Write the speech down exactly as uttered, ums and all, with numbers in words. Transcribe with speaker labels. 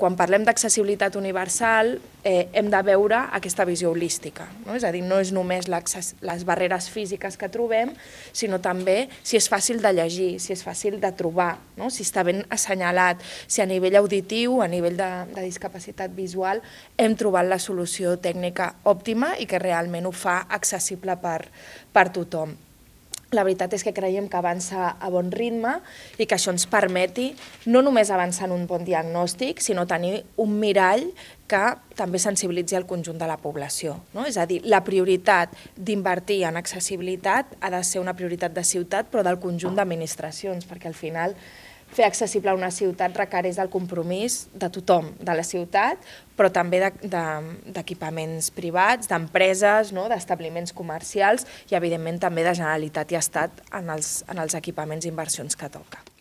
Speaker 1: quan parlem d'accessibilitat universal hem de veure aquesta visió holística, és a dir, no és només les barreres físiques que trobem, sinó també si és fàcil de llegir, si és fàcil de trobar, si està ben assenyalat, si a nivell auditiu, a nivell de discapacitat visual, hem trobat la solució tècnica òptima i que realment ho fa accessible per tothom. La veritat és que creiem que avança a bon ritme i que això ens permeti no només avançar en un bon diagnòstic, sinó tenir un mirall que també sensibilitzi el conjunt de la població. És a dir, la prioritat d'invertir en accessibilitat ha de ser una prioritat de ciutat, però del conjunt d'administracions, perquè al final fer accessible una ciutat requereix el compromís de tothom, de la ciutat, però també d'equipaments privats, d'empreses, d'establiments comercials i, evidentment, també de Generalitat i Estat en els equipaments i inversions que toca.